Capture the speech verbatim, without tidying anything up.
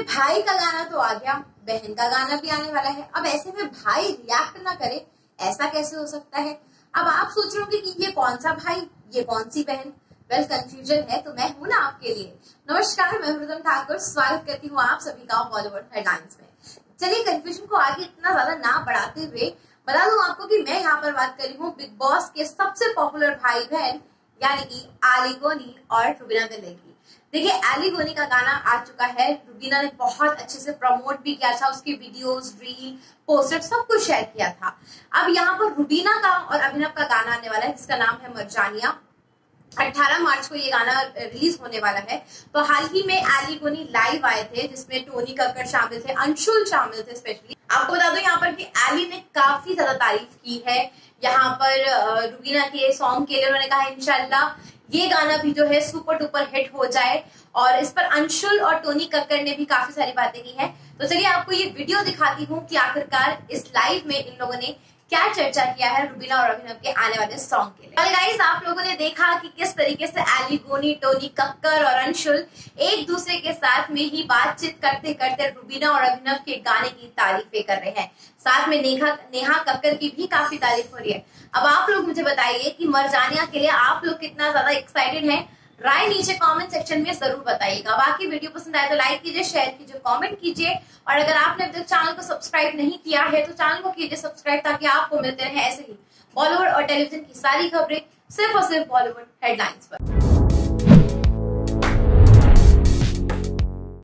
भाई का गाना तो आ गया, बहन का गाना भी आने वाला है। अब ऐसे में भाई रिएक्ट ना करे, ऐसा कैसे हो सकता है? अब आप सोच रहे होंगे कि ये कौन सा भाई, ये कौन सी बहन। वेल कंफ्यूजन है तो मैं हूं ना आपके लिए। नमस्कार, मैं मृदुल ठाकुर, स्वागत करती हूँ आप सभी का बॉलीवुड हेडलाइंस में। चलिए कंफ्यूजन को आगे इतना ज्यादा ना बढ़ाते हुए बता दूं आपको कि मैं यहाँ पर बात कर रही हूँ बिग बॉस के सबसे पॉपुलर भाई बहन यानी कि एली गोनी और रुबीना विले की। देखिए, एली गोनी का गाना आ चुका है। रुबीना ने बहुत अच्छे से प्रमोट भी किया था, उसकी वीडियोस, रील, पोस्टर सब कुछ शेयर किया था। अब यहाँ पर रुबीना का और अभिनव का गाना आने वाला है जिसका नाम है मरजानिया। अठारह मार्च को ये गाना रिलीज होने वाला है। तो हाल ही में एली गोनी लाइव आए थे जिसमें टोनी कक्कड़ शामिल थे, अंशुल शामिल थे। स्पेशली आपको बता दो यहाँ पर कि एली ने काफी ज्यादा तारीफ की है यहाँ पर रुबीना के सॉन्ग के लिए। उन्होंने कहा इंशाल्लाह ये गाना भी जो है सुपर डुपर हिट हो जाए, और इस पर अंशुल और टोनी कक्कड़ ने भी काफी सारी बातें की हैं। तो चलिए आपको ये वीडियो दिखाती हूँ कि आखिरकार इस लाइव में इन लोगों ने क्या चर्चा किया है रुबीना और अभिनव के आने वाले सॉन्ग के लिए। गाइस, आप लोगों ने देखा कि किस तरीके से एली गोनी, टोनी कक्कड़ और अंशुल एक दूसरे के साथ में ही बातचीत करते करते रुबीना और अभिनव के गाने की तारीफें कर रहे हैं। साथ में नेहा नेहा कक्कड़ की भी काफी तारीफ हो रही है। अब आप लोग मुझे बताइए कि मरजानिया के लिए आप लोग कितना ज्यादा एक्साइटेड हैं। राय नीचे कमेंट सेक्शन में जरूर बताइएगा। बाकी वीडियो पसंद आए तो लाइक कीजिए, शेयर कीजिए, कमेंट कीजिए, और अगर आपने अभी तक चैनल को सब्सक्राइब नहीं किया है तो चैनल को कीजिए सब्सक्राइब, ताकि आपको मिलते रहे ऐसे ही बॉलीवुड और टेलीविजन की सारी खबरें सिर्फ और सिर्फ बॉलीवुड हेडलाइंस पर।